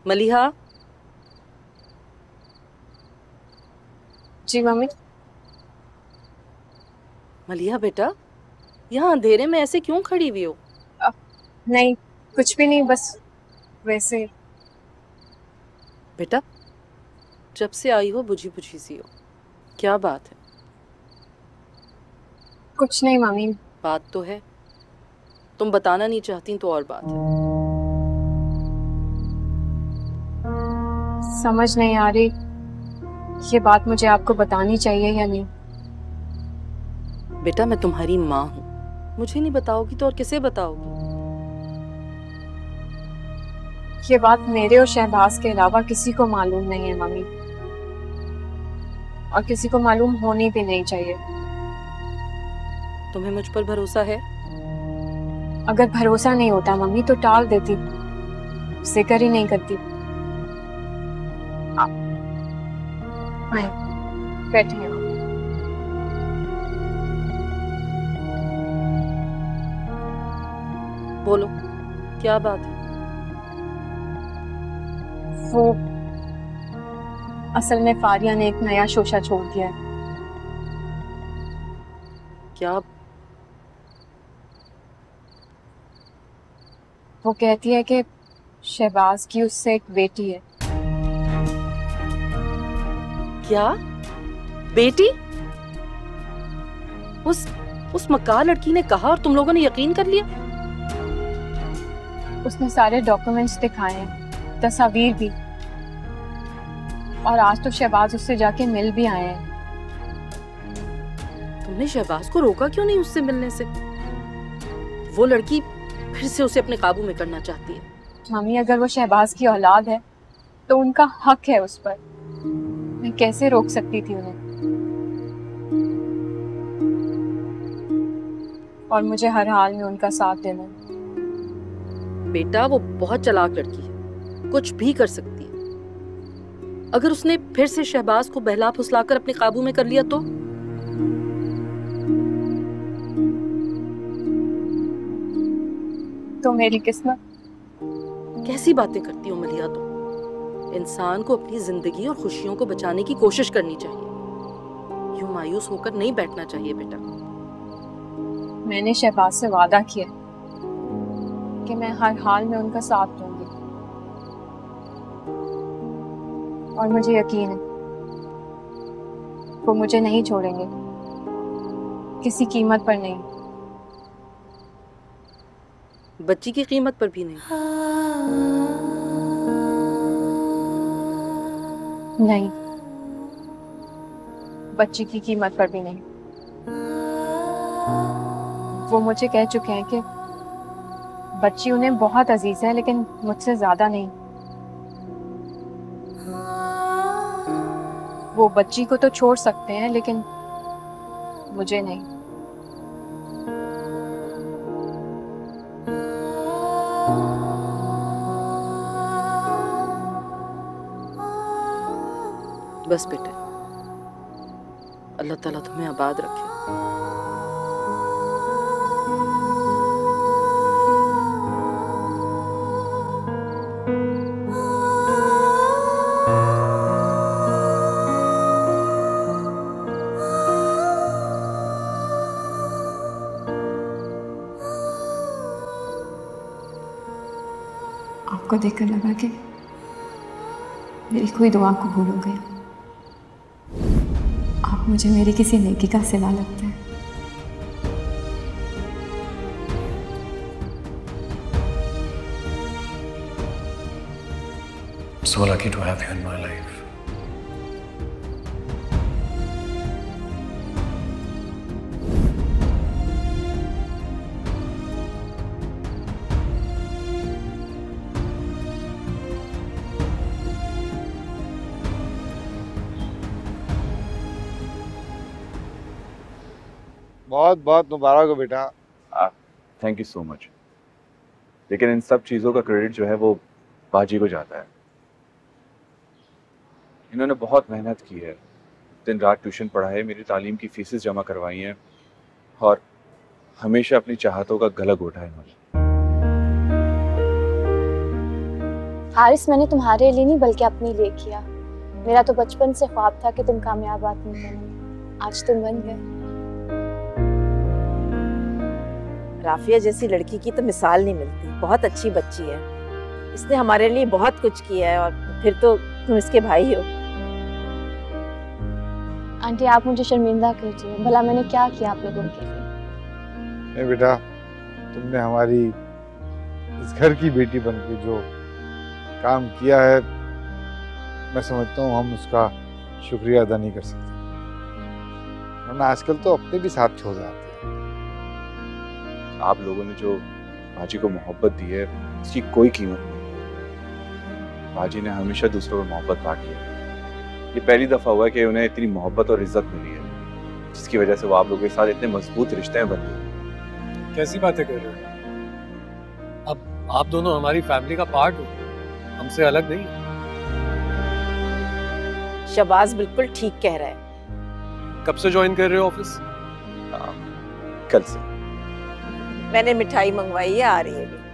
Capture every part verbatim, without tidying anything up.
मलिहा। जी mummy. Maliha बेटा, यहाँ अंधेरे में ऐसे क्यों खड़ी हुई हो? अ, नहीं, कुछ भी नहीं, बस वैसे। बेटा, जब से आई हो बुझी बुझी सी हो, क्या बात है? कुछ नहीं मम्मी। बात तो है, तुम बताना नहीं चाहती तो और बात है। समझ नहीं आ रही ये बात मुझे आपको बतानी चाहिए या नहीं। बेटा, मैं तुम्हारी माँ हूँ, मुझे नहीं बताओगी तो और किसे बताओगी? ये बात मेरे और शहबाज के अलावा किसी को मालूम नहीं है मम्मी, और किसी को मालूम होनी भी नहीं चाहिए। तुम्हें मुझ पर भरोसा है? अगर भरोसा नहीं होता मम्मी तो टाल देती, जिक्र ही नहीं करती। बैठिए। बोलो, क्या बात है? वो असल में फारिया ने एक नया शोशा छोड़ दिया है। क्या? वो कहती है कि शहबाज की उससे एक बेटी है। क्या बेटी? उस उस मक्कार लड़की ने कहा और तुम लोगों ने यकीन कर लिया? उसने सारे डॉक्यूमेंट्स दिखाए हैं, तस्वीर भी, और आज तो शहबाज उससे जाके मिल भी आए हैं। तुमने शहबाज को रोका क्यों नहीं उससे मिलने से? वो लड़की फिर से उसे अपने काबू में करना चाहती है। मम्मी, अगर वो शहबाज की औलाद है तो उनका हक है उस पर। मैं कैसे रोक सकती थी उन्हें? और मुझे हर हाल में उनका साथ देना। बेटा, वो बहुत चालाक लड़की है, कुछ भी कर सकती है। अगर उसने फिर से शहबाज को बहला फुसलाकर अपने काबू में कर लिया तो? तो मेरी किस्मत। कैसी बातें करती हो मलिहा तुम? इंसान को अपनी जिंदगी और खुशियों को बचाने की कोशिश करनी चाहिए, यूं मायूस होकर नहीं बैठना चाहिए बेटा। मैंने शहबाज से वादा किया कि मैं हर हाल में उनका साथ दूंगी, और मुझे यकीन है वो मुझे नहीं छोड़ेंगे, किसी कीमत पर नहीं। बच्ची की कीमत पर भी नहीं? नहीं, बच्ची की कीमत पर भी नहीं। वो मुझे कह चुके हैं कि बच्ची उन्हें बहुत अजीज है, लेकिन मुझसे ज्यादा नहीं। वो बच्ची को तो छोड़ सकते हैं, लेकिन मुझे नहीं। बस बेटे, अल्लाह ताला तुम्हें आबाद रखे। आपको देखकर लगा कि मेरी कोई दुआ कबूल हो गई। आप मुझे मेरी किसी नेकी का सिला लगते हैं। So lucky to have you in my life. बहुत बहुत मुबारक हो बेटा। Thank you so much. लेकिन इन सब चीज़ों का क्रेडिट जो है वो बाजी को जाता है। इन्होंने बहुत मेहनत की है, दिन रात ट्यूशन पढ़ाए, मेरी तालीम की फीसेस जमा करवाई हैं, और हमेशा अपनी चाहतों का गला घोटा है इन्होंने। हारिस, मैंने तुम्हारे लिए नहीं बल्कि अपने लिए किया। मेरा तो बचपन से ख्वाब था कि तुम कामयाब आदमी बनो, आज तुम बन गए। राफिया जैसी लड़की की तो मिसाल नहीं मिलती, बहुत अच्छी बच्ची है। इसने हमारे लिए बहुत कुछ किया है और फिर तो तुम इसके भाई हो। आंटी, आप मुझे शर्मिंदा कीजिए, भला मैंने क्या किया आप लोगों के लिए? नहीं बेटा, तुमने हमारी इस घर की बेटी बनके जो काम किया है, मैं समझता हूँ हम उसका शुक्रिया अदा नहीं कर सकते। वरना आजकल तो अपने भी साथ छोड़ जाते हैं। आप लोगों ने जो बाजी को मोहब्बत दी है इसकी कोई कीमत नहीं। बाजी ने हमेशा दूसरों को मोहब्बत बांटी है। ये पहली दफा हुआ है कि उन्हें इतनी मोहब्बत और इज्जत मिली है, जिसकी वजह से वो आप लोगों के साथ इतने मजबूत रिश्ते में बन गए। कैसी बातें कर रहे हो? अब आप दोनों हमारी फैमिली का पार्ट हो, हमसे अलग नहीं। शबाज बिल्कुल ठीक कह रहा है। कब से ज्वाइन कर रहे हो ऑफिस? कल से। मैंने मिठाई मंगवाई है, आ रही है अभी।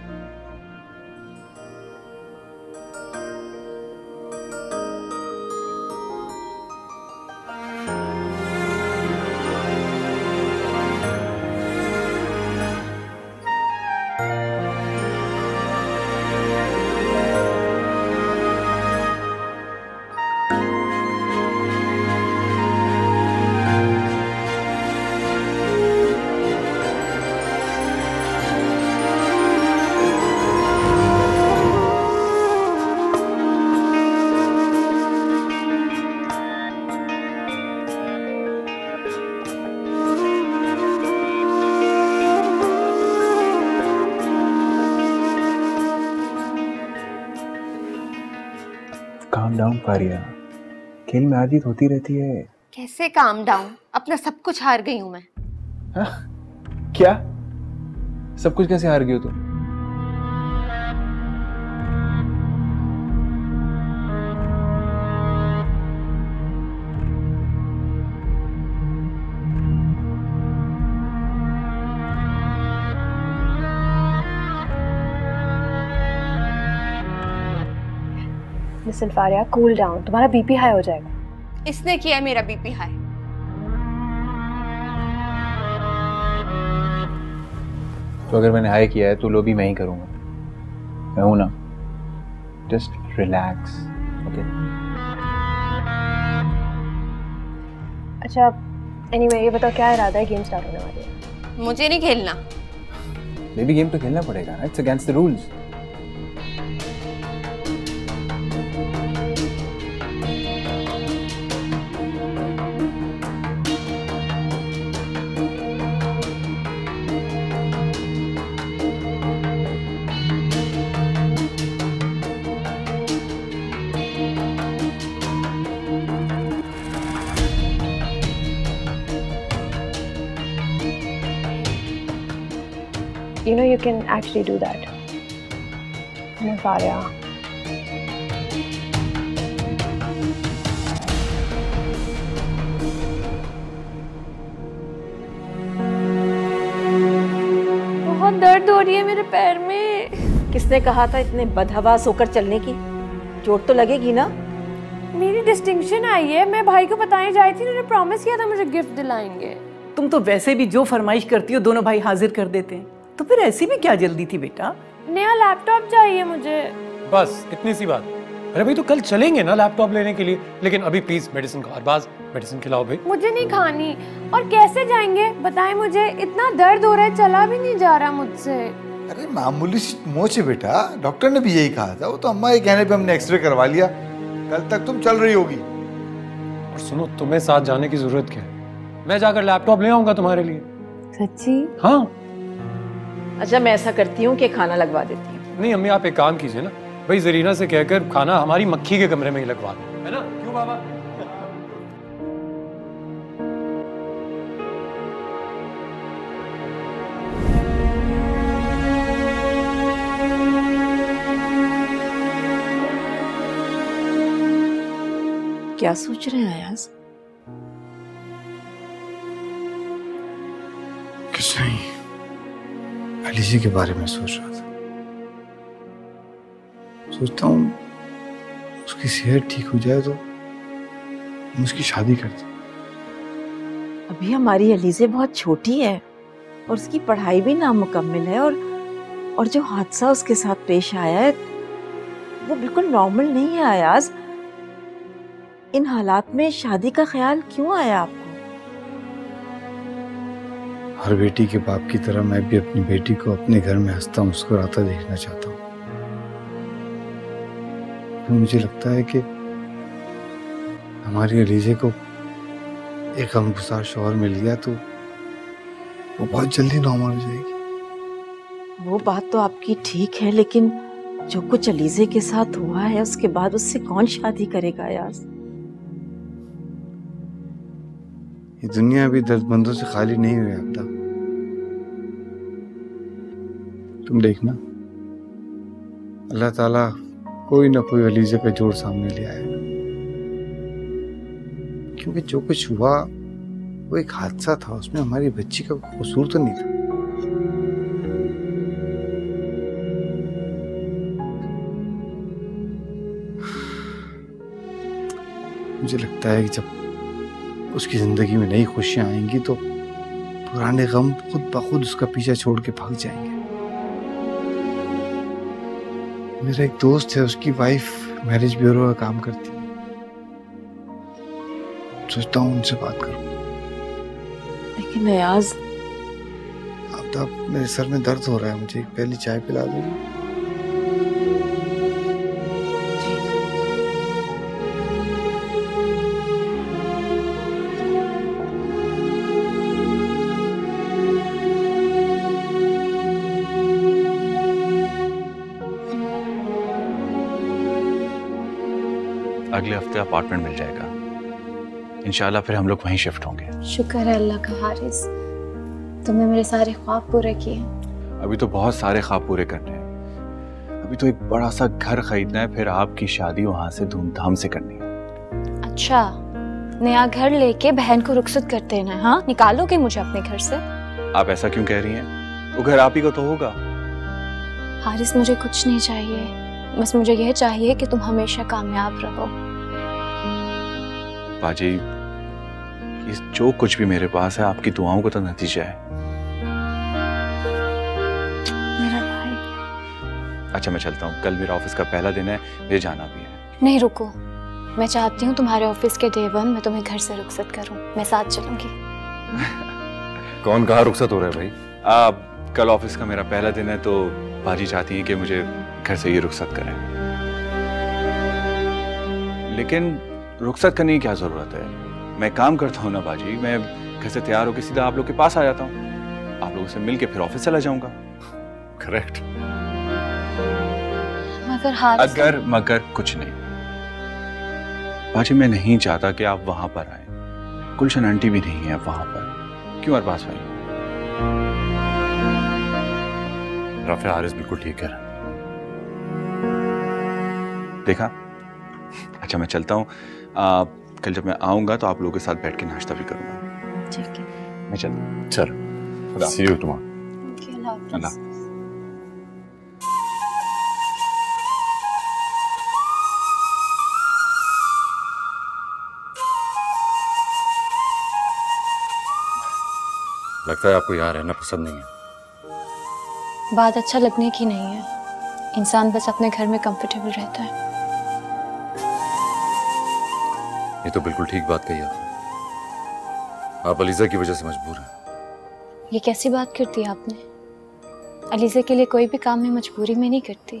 काम डाउन फारिया, खेल में हार जीत होती रहती है। कैसे काम डाउन? अपना सब कुछ हार गई हूँ मैं। हा? क्या? सब कुछ कैसे हार गई हो तुम? लिसन फारिया, कूल डाउन, तुम्हारा बीपी हाई हो जाएगा। इसने किया मेरा बीपी हाई। तो अगर मैंने हाई किया है तो लो भी मैं ही करूंगा। मैं हूं ना। Just relax, okay? अच्छा, एनीवे ये बताओ क्या इरादा है? गेम स्टार्ट होने वाली है। मुझे नहीं खेलना। मे बी गेम तो खेलना पड़ेगा ना, it's against the rules. You know you can actually do that. No, Faria. बहुत दर्द हो रही है मेरे पैर में। किसने कहा था इतने बदहवास होकर चलने की? चोट तो लगेगी ना? मेरी डिस्टिंक्शन आई है, मैं भाई को बताने जाई थी, उन्होंने प्रॉमिस किया था मुझे गिफ्ट दिलाएंगे। तुम तो वैसे भी जो फरमाइश करती हो दोनों भाई हाजिर कर देते हैं, तो फिर ऐसी भी क्या जल्दी थी बेटा? नया लैपटॉप चाहिए मुझे। बस इतनी सी बात। अरे भाई तो कल चलेंगे ना लैपटॉप लेने के लिए, लेकिन अभी प्लीज मेडिसिन खाओ। अरबाज मेडिसिन खिलाओ भाई। मुझे नहीं खानी। और कैसे जाएंगे बताएं मुझे, इतना दर्द हो रहा है, चला भी नहीं जा रहा मुझसे। अरे मामूली सी मोच है बेटा, डॉक्टर ने भी यही कहा था। वो तो अम्मा के कहने पे हमने एक्सरे करवा लिया, कल तक तुम चल रही होगी। और सुनो, तुम्हें साथ जाने की जरूरत क्या है? मैं जाकर लैपटॉप ले आऊंगा तुम्हारे लिए। सच्ची? हाँ। अच्छा, मैं ऐसा करती हूँ कि खाना लगवा देती हूँ। नहीं अम्मी, आप एक काम कीजिए ना, भाई जरीना से कहकर खाना हमारी मक्खी के कमरे में ही लगवा दो, है ना? क्यों बाबा? क्या सोच रहे हैं अयाज? कुछ नहीं, अली जी के बारे में सोच रहा था। सोचता हूँ उसकी सेहत ठीक हो जाए तो हम उसकी शादी करते। अभी हमारी अलीज़े बहुत छोटी है और उसकी पढ़ाई भी नामुकम्मल है, और और जो हादसा उसके साथ पेश आया है वो बिल्कुल नॉर्मल नहीं है अयाज। इन हालात में शादी का ख्याल क्यों आया आपको? हर बेटी के बाप की तरह मैं भी अपनी बेटी को अपने घर में हंसता मुस्कुराता देखना चाहता हूँ। तो मुझे लगता है कि हमारी अलीज़े को एक हमगुसार शौहर मिल गया तो वो बहुत जल्दी नॉर्मल हो जाएगी। वो बात तो आपकी ठीक है, लेकिन जो कुछ अलीज़े के साथ हुआ है उसके बाद उससे कौन शादी करेगा अयाज? ये दुनिया भी दर्दमंदों से खाली नहीं हुई आपदा। तुम देखना, अल्लाह ताला कोई ना कोई अलीज़े का जोड़ सामने ले आएगा, क्योंकि जो कुछ हुआ वो एक हादसा था, उसमें हमारी बच्ची का कसूर तो नहीं था। मुझे लगता है कि जब उसकी जिंदगी में नई खुशियां आएंगी तो पुराने गम खुद ब खुद उसका पीछा छोड़ के भाग जाएंगे। मेरा एक दोस्त है, उसकी वाइफ मैरिज ब्यूरो का काम करती है। सोचता हूँ उनसे बात करूं। लेकिन अयाज, अब तो मेरे सर में दर्द हो रहा है, मुझे एक पहली चाय पिला दो। अगले हफ्ते अपार्टमेंट मिल जाएगा इंशाल्लाह, फिर हम लोग वहीं शिफ्ट होंगे। शुक्र है अल्लाह का हारिस, तुमने मेरे सारे ख्वाब पूरे किए। अभी तो बहुत सारे ख्वाब पूरे करने हैं। अभी तो एक बड़ा सा घर खरीदना है, फिर आपकी शादी वहां से धूमधाम से करनी है। अच्छा, नया घर लेके बहन को रुखसत करते हैं ना? हाँ, निकालोगे मुझे अपने घर से? आप ऐसा क्यों कह रही हैं? वो घर आप ही को तो होगा। हारिस, मुझे कुछ नहीं चाहिए, बस मुझे यह चाहिए कि तुम हमेशा कामयाब रहो। बाजी, ये जो कुछ भी मेरे पास है आपकी दुआओं का तो नतीजा है। मेरा भाई। अच्छा, मैं चलता हूँ, कल मेरा ऑफिस का पहला दिन है, मुझे जाना भी है। नहीं, रुको, मैं चाहती हूँ तुम्हारे ऑफिस के डे वन में तुम्हें घर से रुखसत करूँ। मैं साथ चलूंगी। कौन कहाँ रुखसत हो रहा है भाई? आ, कल ऑफिस का मेरा पहला दिन है तो बाजी चाहती है कि मुझे घर से ये रुखसत करें। लेकिन रुखसत करने की क्या जरूरत है? मैं काम करता हूँ ना बाजी, मैं घर से तैयार होकर सीधा आप लोग के पास आ जाता हूँ। आप लोगों से मिलके फिर ऑफिस चला जाऊंगा। करेक्ट। मगर हाथ अगर मगर कुछ नहीं बाजी, मैं नहीं चाहता कि आप वहां पर आए। गुलशन आंटी भी नहीं है वहां पर। क्यों अरबाज भाई? राफिया, हारिस बिल्कुल ठीक है। देखा? अच्छा, मैं चलता हूँ। कल जब मैं आऊंगा तो आप लोगों के साथ बैठ के नाश्ता भी करूंगा। ठीक है, मैं चलता। चल, सी यू टुमारो। अल्लाह। लगता है आपको यहाँ रहना पसंद नहीं है। बात अच्छा लगने की नहीं है, इंसान बस अपने घर में कंफर्टेबल रहता है। ये तो बिल्कुल ठीक बात कही आपने। आप अलीज़ा की वजह से मजबूर हैं। ये कैसी बात करती है आपने? अलीज़ा के लिए कोई भी काम मैं मजबूरी में नहीं करती,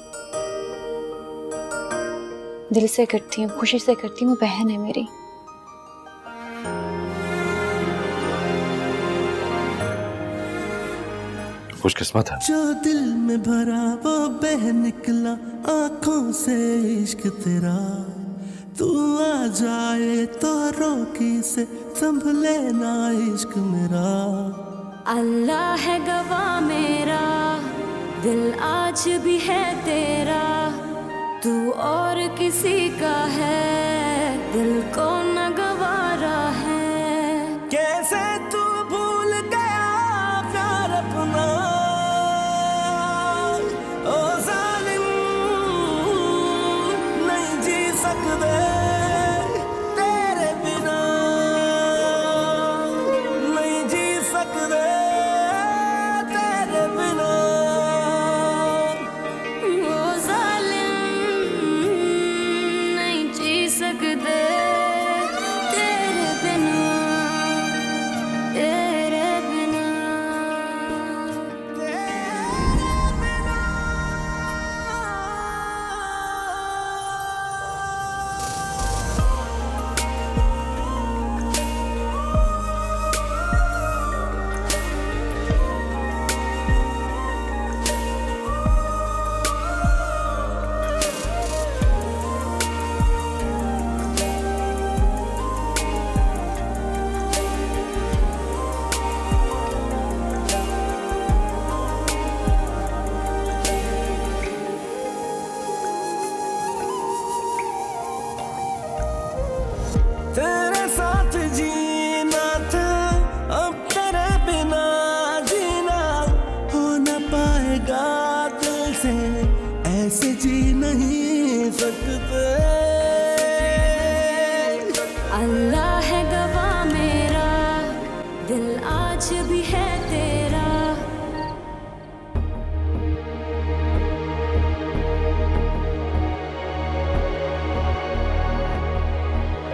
दिल से करती हूँ, खुशी से करती हूँ। बहन है मेरी। खुशकिस्मत है। जो दिल में भरा वो बह निकला आंखों से इश्क तेरा, तू आ जाए तो रोकी से संभले ना इश्क मेरा। अल्लाह है गवाह मेरा, दिल आज भी है तेरा, तू और किसी का है, दिल को न गवारा है। कैसे तू भूल गया प्यार अपना, ओ जालिम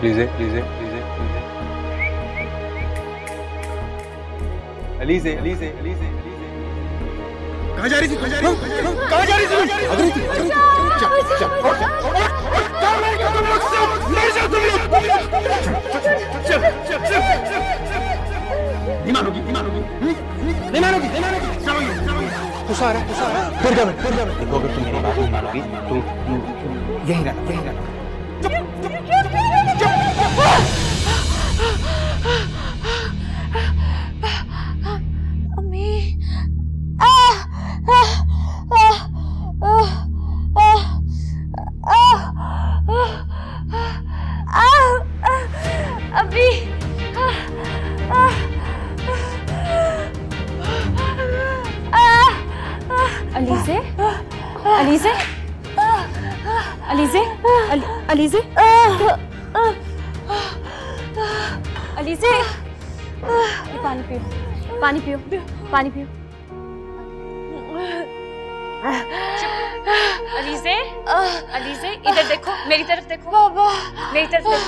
लीजिए लीजिए लीजिए लीजिए अलीजे अलीजे अलीजे अलीजे कहाँ जा रही थी? कहाँ जा रही थी? कहाँ जा रही थी? भाग रही थी? भाग रही थी? चल, चल। कहाँ मर गए तुम लोग सब? मर जाओ तुम लोग! चल, चल, चल, चल। नहीं मानोगी, नहीं मानोगी, नहीं मानोगी, नहीं मानोगी। चलो ये, चलो ये। गुस्सा आ रहा है, गुस्सा आ रहा है। फिर क्या फिर क्या देखो, अगर तुम मेरी बात नहीं मानोगी, तो यही रहना, यही रहना। चुप, चुप, चुप, अम्मी अभी अलीज़े अलीज़े अलीज़े अलीज़े अलीज़े ये पानी पियो पानी पियो पानी पियो अलीज़े अलीज़े इधर देखो मेरी तरफ देखो बाबा मेरी तरफ देखो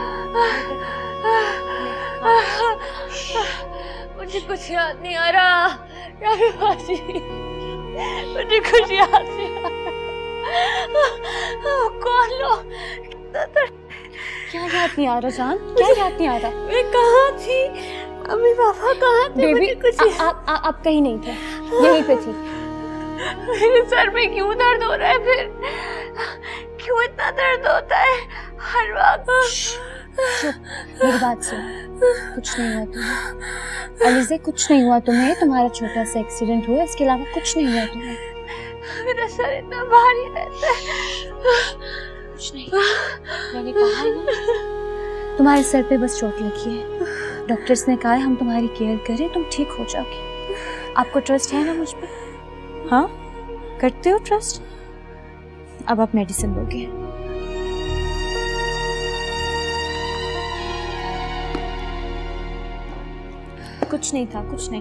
मुझे कुछ याद नहीं आ रहा रानी बाजी मुझे कुछ याद नहीं आ रहा कौन लोग क्या याद नहीं आ रहा जान क्या याद नहीं आ रहा मैं कहाँ थी अम्मी पापा कहाँ थे बेबी कुछ आप आप कहीं नहीं थे यहीं पे थी मेरे सर में क्यों दर्द हो रहा है फिर क्यों इतना दर्द होता है हर वक्त चुप मेरी बात सुन कुछ नहीं हुआ तुम्हें अलीज़े कुछ नहीं हुआ तुम्हें तुम्हारा छोटा सा एक्सीडेंट हुआ इसके अलावा कुछ नहीं हुआ तुम्हें मेरा सर इतना भारी रहता है कुछ नहीं मैंने कहा है ना तुम्हारे सर पे बस चोट लगी है डॉक्टर्स ने कहा है हम तुम्हारी केयर करें तुम ठीक हो जाओगे आपको ट्रस्ट है ना मुझ पे हाँ करते हो ट्रस्ट अब आप मेडिसिन लोगे कुछ नहीं था कुछ नहीं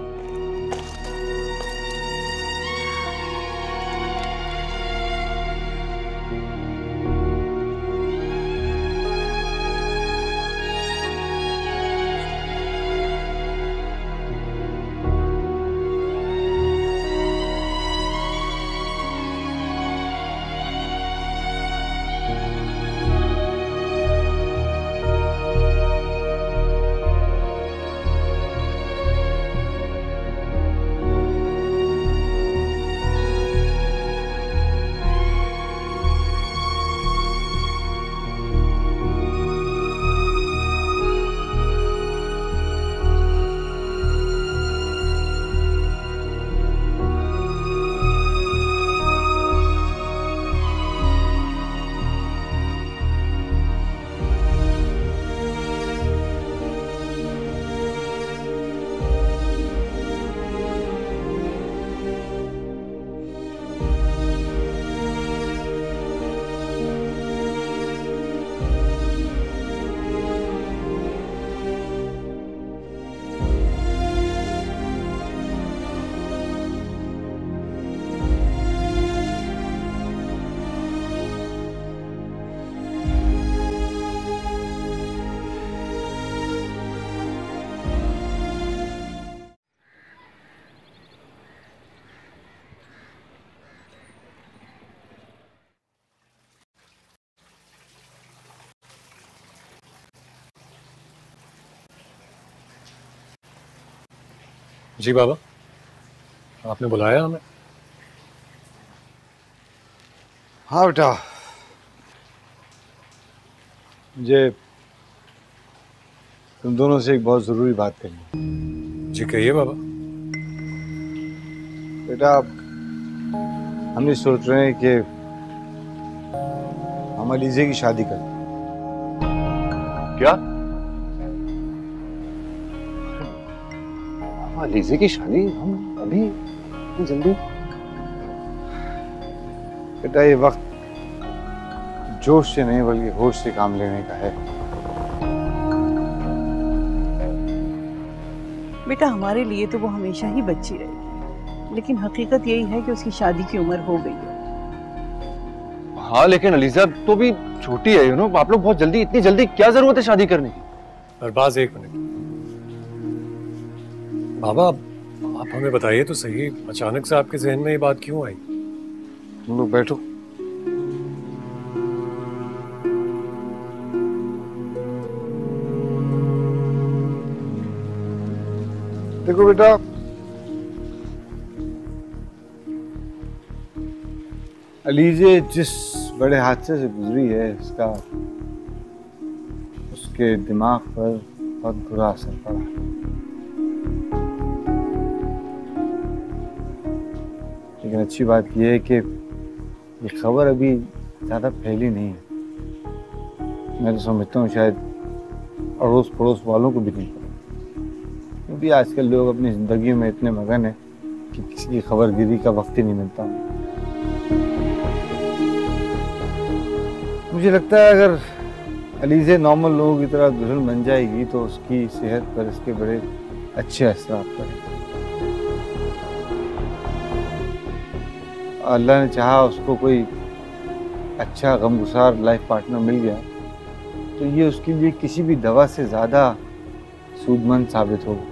जी बाबा आपने बुलाया हमें हाँ बेटा मुझे तुम दोनों से एक बहुत जरूरी बात करनी जी कहिए बाबा बेटा हम ये सोच रहे हैं कि हम अलीज़े की शादी करें क्या अलीज़े की शादी हम अभी इतनी जल्दी बेटा ये वक्त जोश से नहीं बल्कि होश से काम लेने का है बेटा हमारे लिए तो वो हमेशा ही बच्ची रहेगी लेकिन हकीकत यही है कि उसकी शादी की उम्र हो गई है हाँ लेकिन अलीज़ा तो भी छोटी है, यू नो, आप लोग बहुत जल्दी, इतनी जल्दी क्या जरूरत है शादी करने की? अरबाज एक मिनट, बाबा आप हमें बताइए तो सही, अचानक से आपके जहन में ये बात क्यों आई? तुम लोग बैठो। देखो बेटा, अलीजे जिस बड़े हादसे से गुजरी है, इसका उसके दिमाग पर बहुत बुरा असर पड़ा। लेकिन अच्छी बात यह है कि ये खबर अभी ज़्यादा फैली नहीं है। मैं तो समझता हूँ शायद अड़ोस पड़ोस वालों को भी नहीं पता, क्योंकि आजकल लोग अपनी ज़िंदगी में इतने मगन हैं कि किसी की खबरगिरी का वक्त ही नहीं मिलता। मुझे लगता है अगर अलीज़े नॉर्मल लोगों की तरह दुल्हन बन जाएगी तो उसकी सेहत पर इसके बड़े अच्छे असर पड़ेंगे। अल्लाह ने चाहा उसको कोई अच्छा गमगुसार लाइफ पार्टनर मिल गया तो ये उसके लिए किसी भी दवा से ज़्यादा सूदमंद साबित होगा।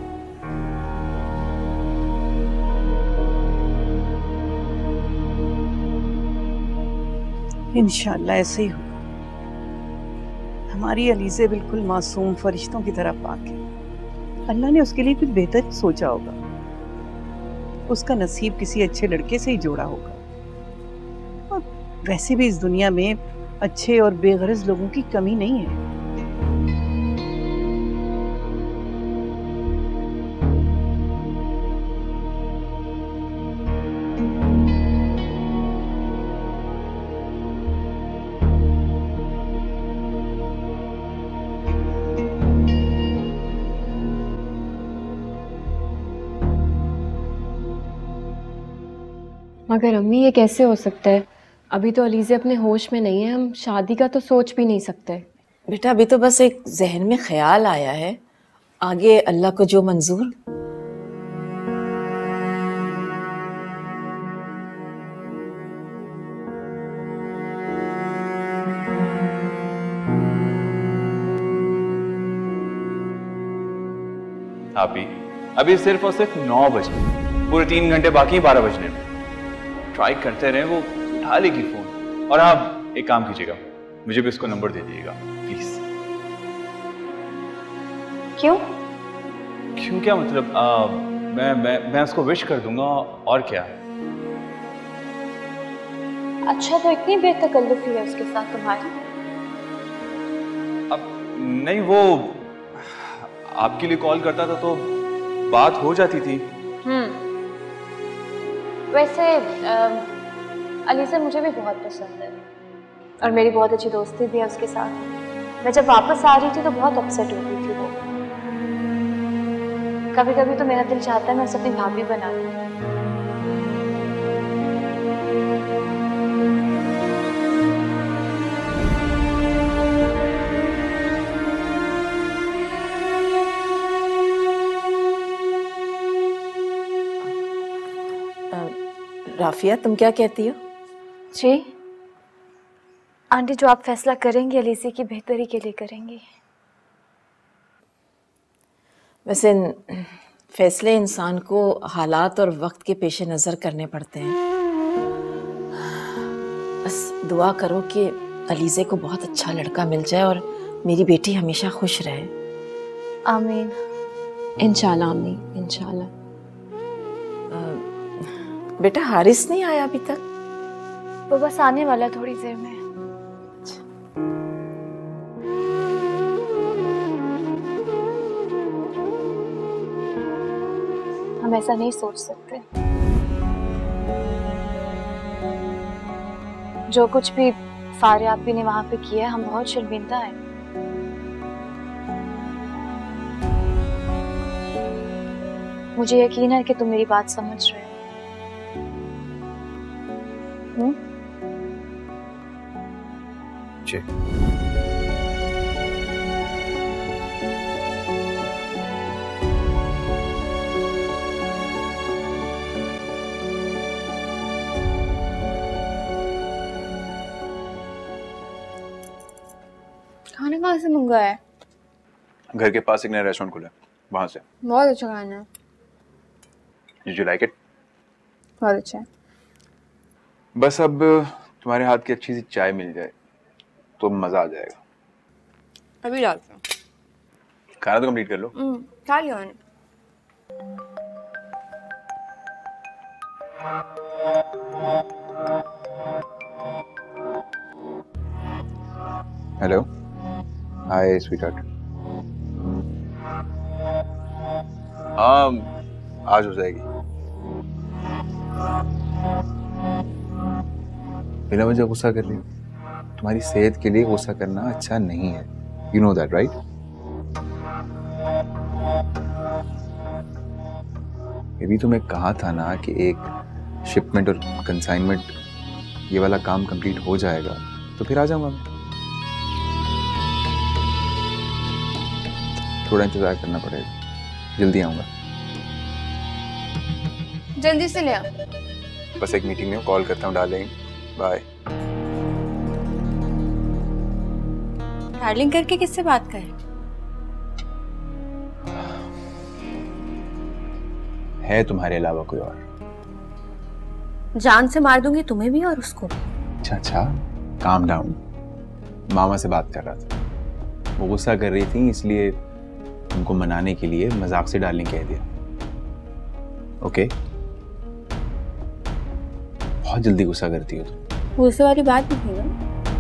इंशाल्लाह ऐसे ही होगा। हमारी अलीज़े बिल्कुल मासूम फरिश्तों की तरह पाक है। अल्लाह ने उसके लिए कुछ बेहतर सोचा होगा। उसका नसीब किसी अच्छे लड़के से ही जोड़ा होगा। और वैसे भी इस दुनिया में अच्छे और बेगरज लोगों की कमी नहीं है। मगर अम्मी ये कैसे हो सकता है? अभी तो अलीज़े अपने होश में नहीं है, हम शादी का तो सोच भी नहीं सकते। बेटा अभी तो बस एक जहन में ख्याल आया है, आगे अल्लाह को जो मंजूर। अभी अभी सिर्फ और सिर्फ नौ बजे, पूरे तीन घंटे बाकी, बारह बजने में। ट्राई करते रहे, वो उठा लेगी फोन। और आप एक काम कीजिएगा, मुझे भी उसको नंबर दे दीजिएगा प्लीज। क्यों? क्यों क्या मतलब? आ, मैं मैं मैं उसको विश कर दूंगा और क्या। अच्छा तो इतनी बेतकल्लुफी है उसके साथ तुम्हारी? अब नहीं, वो आपके लिए कॉल करता था तो बात हो जाती थी। हम्म वैसे अलीज़े मुझे भी बहुत पसंद है और मेरी बहुत अच्छी दोस्ती भी है उसके साथ। मैं जब वापस आ रही थी तो बहुत अपसेट हो गई थी वो। कभी कभी तो मेरा दिल चाहता है मैं उसे अपनी भाभी बना लूं। राफिया तुम क्या कहती हो? जी आंटी, जो आप फैसला करेंगी अलीज़े की बेहतरी के लिए करेंगी। वैसे फैसले इंसान को हालात और वक्त के पेश नज़र करने पड़ते हैं। बस दुआ करो कि अलीज़े को बहुत अच्छा लड़का मिल जाए और मेरी बेटी हमेशा खुश रहे। आमीन। इंशाल्लाह अम्मी, इंशाल्लाह। बेटा हारिस नहीं आया अभी तक? वो बस आने वाला थोड़ी देर में। हम ऐसा नहीं सोच सकते। जो कुछ भी फारिया आपी ने वहां पे किया है, हम बहुत शर्मिंदा हैं। मुझे यकीन है कि तुम मेरी बात समझ रहे हो। हम्म? जी। कहाँ से मंगाया है? घर के पास एक नया रेस्टोरेंट खुला है, वहां से। बहुत अच्छा खाना है। Did you like it? बहुत अच्छा है। बस अब तुम्हारे हाथ की अच्छी सी चाय मिल जाए तो मजा आ जाएगा। अभी डालती हूँ। खाना तो कंप्लीट कर लो। हम्म, खा लिया मैंने। Hello, hi sweetheart. हाँ, आज हो जाएगी। बिना वजह गुस्सा कर रही हो? तुम्हारी सेहत के लिए गुस्सा करना अच्छा नहीं है। You know that right? ये भी तुम्हें कहा था ना कि एक शिपमेंट और कंसाइनमेंट ये वाला काम कंप्लीट हो जाएगा तो फिर आ जाऊंगा मैं। थोड़ा इंतजार करना पड़ेगा, जल्दी आऊंगा। जल्दी से ले आ। बस एक मीटिंग में कॉल करता हूँ डार्लिंग। बाय। डार्लिंग करके किससे बात करें? है तुम्हारे अलावा कोई और? जान से मार दूंगी तुम्हें भी और उसको। अच्छा अच्छा, काम डाउन। मामा से बात कर रहा था, वो गुस्सा कर रही थी इसलिए उनको मनाने के लिए मजाक से डार्लिंग कह दिया। ओके, बहुत जल्दी गुस्सा करती हो तुम। गुस्से वाली बात नहीं है।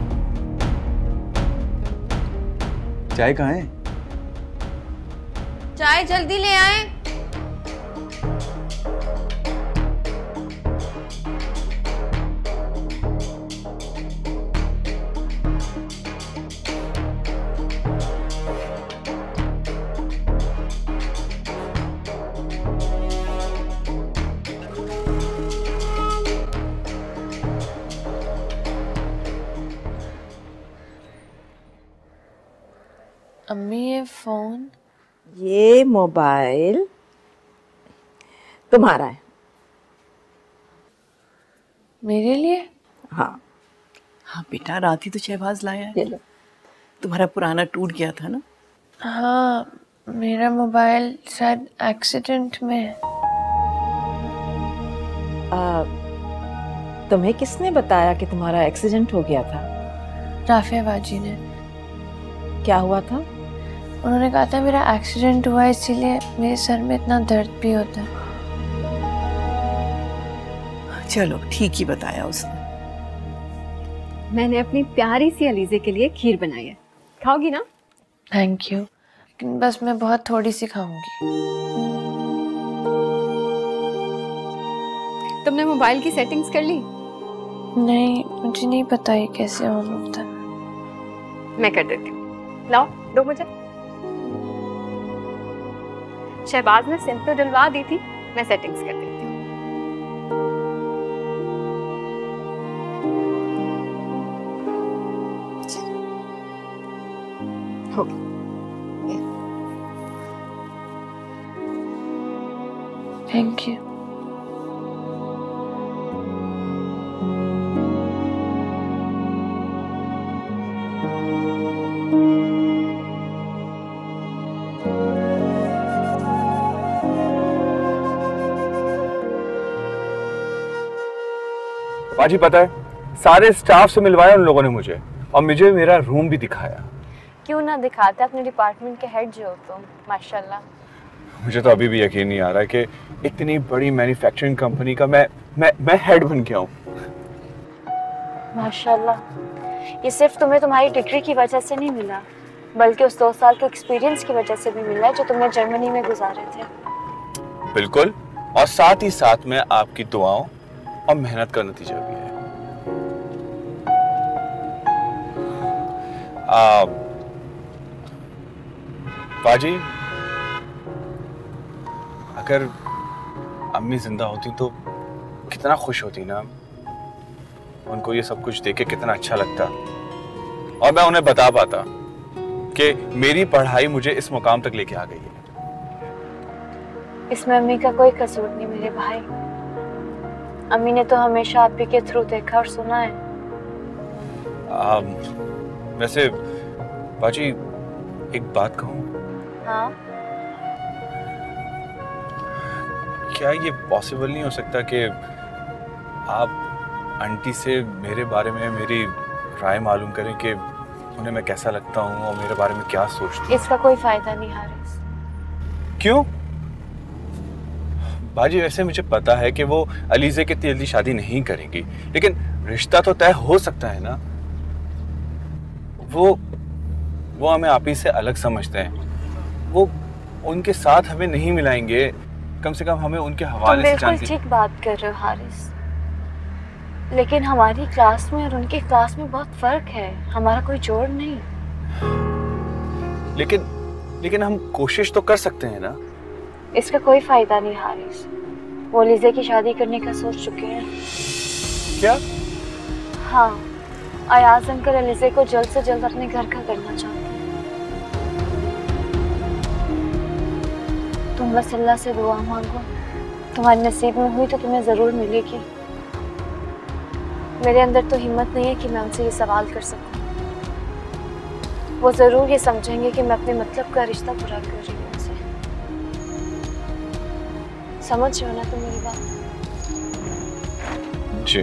चाय कहाँ है? चाय जल्दी ले आए। अम्मी ये फोन, ये मोबाइल तुम्हारा है। मेरे लिए? हाँ हाँ बेटा, रात ही तो शहबाज लाया है। तुम्हारा पुराना टूट गया था ना। हाँ, मेरा मोबाइल शायद एक्सीडेंट में है। आ, तुम्हें किसने बताया कि तुम्हारा एक्सीडेंट हो गया था? राफिया बाजी ने। क्या हुआ था? उन्होंने कहा था मेरा एक्सीडेंट हुआ इसीलिए मेरे सर में इतना दर्द भी होता है। चलो ठीक ही बताया उसने। मैंने अपनी प्यारी सी अलीजे के लिए खीर बनाई है, खाओगी ना? थैंक यू, लेकिन बस मैं बहुत थोड़ी सी खाऊंगी। तुमने मोबाइल की सेटिंग्स कर ली? नहीं, मुझे नहीं पता ये कैसे ऑन होता है। मैं कर देती हूँ। लाओ दो मुझे। शहबाज ने सिम तो डलवा दी थी, मैं सेटिंग्स कर देती हूँ। हो गया। Thank you. बाजी पता है, सारे स्टाफ से मिलवाया उन लोगों ने मुझे, और मुझे मेरा रूम भी दिखाया। क्यों ना दिखाते, अपने डिपार्टमेंट के हेड जो हो तुम, माशाल्लाह। मुझे तो अभी भी यकीन नहीं आ रहा है कि इतनी बड़ी मैन्युफैक्चरिंग कंपनी का मैं मैं मैं हेड बन गया हूँ। माशाल्लाह, ये सिर्फ तुम्हें तुम्हारी डिग्री की वजह से नहीं मिला, बल्कि उस दो साल के एक्सपीरियंस की वजह से भी मिला है जो तुमने जर्मनी में गुजारे थे। बिल्कुल, और साथ ही साथ में आपकी दुआओं और मेहनत का नतीजा भी है। आ, बाजी, अगर अम्मी जिंदा होती तो कितना खुश होती ना, उनको ये सब कुछ देख के कितना अच्छा लगता, और मैं उन्हें बता पाता कि मेरी पढ़ाई मुझे इस मुकाम तक लेके आ गई है। इसमें अम्मी का कोई कसूर नहीं मेरे भाई। अम्मी ने तो हमेशा आप ही के थ्रू देखा और सुना है। आ, वैसे बाजी एक बात कहूँ? हाँ। क्या ये पॉसिबल नहीं हो सकता कि आप आंटी से मेरे बारे में मेरी राय मालूम करें कि उन्हें मैं कैसा लगता हूँ और मेरे बारे में क्या सोचती हैं? इसका कोई फायदा नहीं हारिस। क्यों? बाजी वैसे मुझे पता है कि वो अलीज़े की जल्दी शादी नहीं करेंगी, लेकिन रिश्ता तो तय हो सकता है ना। वो वो हमें आप ही से अलग समझते हैं, वो उनके साथ हमें नहीं मिलाएंगे, कम से कम हमें उनके हवाले से जानते। बिल्कुल ठीक बात कर रहे हो हारिस, लेकिन हमारी क्लास में और उनके क्लास में बहुत फर्क है, हमारा कोई जोड़ नहीं। लेकिन लेकिन हम कोशिश तो कर सकते हैं ना। इसका कोई फायदा नहीं हारिस, वो अलीज़े की शादी करने का सोच चुके हैं। क्या? हाँ, अयाज अंकल अलीज़े को जल्द से जल्द अपने घर का करना चाहते हैं। तुम बस अल्लाह से दुआ मांगो, तुम्हारे नसीब में हुई तो तुम्हें जरूर मिलेगी। मेरे अंदर तो हिम्मत नहीं है कि मैं उनसे ये सवाल कर सकूं। वो जरूर ये समझेंगे कि मैं अपने मतलब का रिश्ता पूरा कर रही हूँ उनसे। समझ रहे हो ना तुम मेरी बात? जी।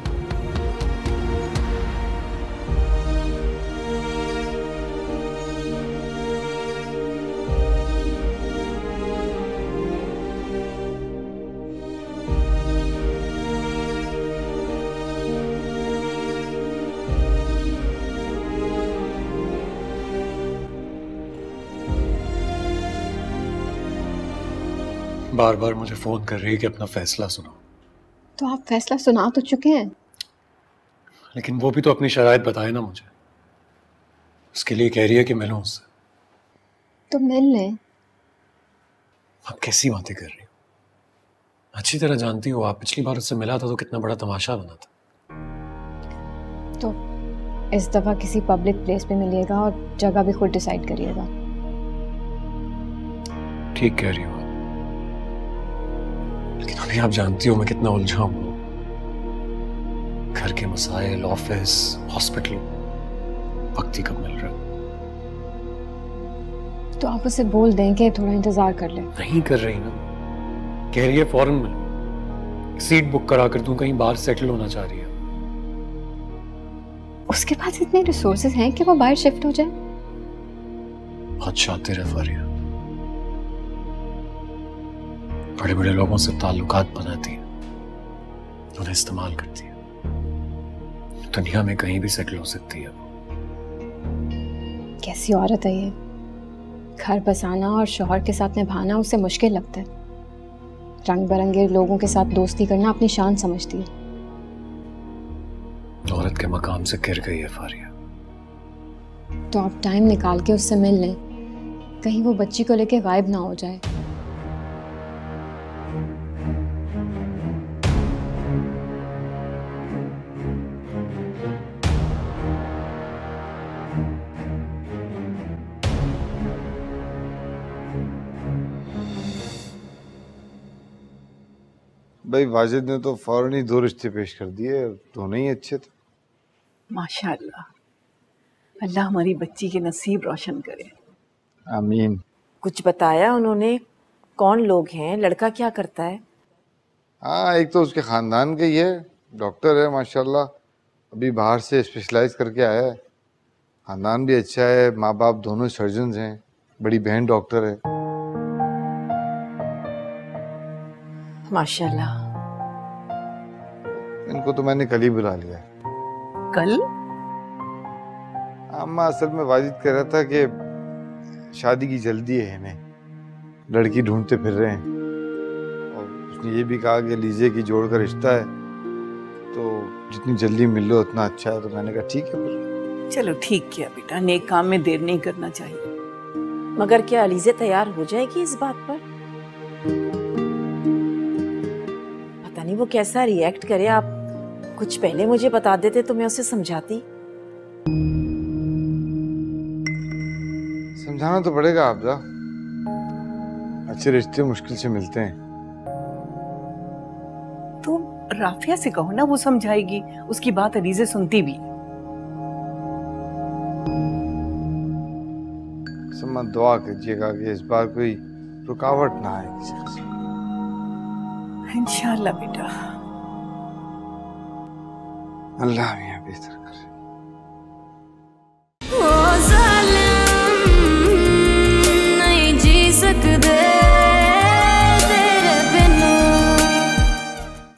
बार बार मुझे फोन कर रही है कि अपना फैसला सुनो। तो आप फैसला सुना तो चुके हैं, लेकिन वो भी तो अपनी शराइत बताए ना मुझे। उसके लिए कह रही है कि मिलूं उससे। तो मिल लें। आप कैसी बातें कर रही हो? अच्छी तरह जानती हो, आप पिछली बार उससे मिला था तो कितना बड़ा तमाशा बना था। तो इस दफा किसी पब्लिक प्लेस पे मिलिएगा और जगह भी खुद डिसाइड करिएगा। ठीक कह रही हो, लेकिन अभी आप जानती हो मैं कितना उलझा हूं। घर के मसाइल, ऑफिस, हॉस्पिटल, वक्त ही कब मिल रहा। तो आप उसे बोल दें कि थोड़ा इंतजार कर ले। नहीं कर रही ना, कह रही है फौरन मिलो, सीट बुक करा कर दूं, कहीं बाहर सेटल होना चाह रही है। उसके पास इतने रिसोर्सेज हैं कि वो बाहर शिफ्ट हो जाए। बहुत शातिर है फारिया, बड़े बड़े लोगों से ताल्लुकात बनाती है, उन्हें इस्तेमाल करती है। दुनिया में कहीं भी सेटल हो सकती है। कैसी औरत है ये? घर बसाना और शौहर के साथ निभाना उसे मुश्किल लगता है। रंग बिरंगे लोगों के साथ दोस्ती करना अपनी शान समझती है। औरत के मकाम से गिर गई है फारिया। तो आप टाइम निकाल के उससे मिल लें, कहीं वो बच्ची को लेके गायब ना हो जाए। भाई वाजिद ने तो फौरन ही दो रिश्ते पेश कर दिए, दोनों ही अच्छे थे। माशाल्लाह, अल्लाह हमारी बच्ची के नसीब रोशन करे। आमीन। कुछ बताया उन्होंने? कौन लोग हैं, लड़का क्या करता है? हाँ, एक तो उसके खानदान का ही है, डॉक्टर है माशाल्लाह, अभी बाहर से स्पेशलाइज करके आया है। खानदान भी अच्छा है, माँ बाप दोनों सर्जन्स हैं, बड़ी बहन डॉक्टर है। माशाल्लाह। इनको तो मैंने कल ही बुला लिया है। कल? अम्मा असल में वाजिद कह रहा था कि शादी की जल्दी है, इन्हें लड़की ढूंढते फिर रहे हैं, और उसने ये भी कहा कि लीजे की जोड़ का रिश्ता है, तो जितनी जल्दी मिल लो उतना अच्छा है। तो मैंने कहा ठीक है फिर। चलो ठीक किया बेटा, नेक काम में देर नहीं करना चाहिए। मगर क्या अलीज़े तैयार हो जाएगी इस बात पर? पता नहीं वो कैसा रिएक्ट करे। आप कुछ पहले मुझे बता देते तो मैं उसे समझाती। समझाना तो पड़ेगा आपदा, अच्छे रिश्ते मुश्किल से मिलते हैं। तो राफिया से कहो ना, वो समझाएगी, उसकी बात अलीज़े सुनती भी। अपना दुआ कीजिएगा कि इस बार कोई रुकावट ना आए किसी किस्म। इंशाल्लाह बेटा। अल्लाह मियां बेहतर करे। ओ जालिम नहीं जी सकते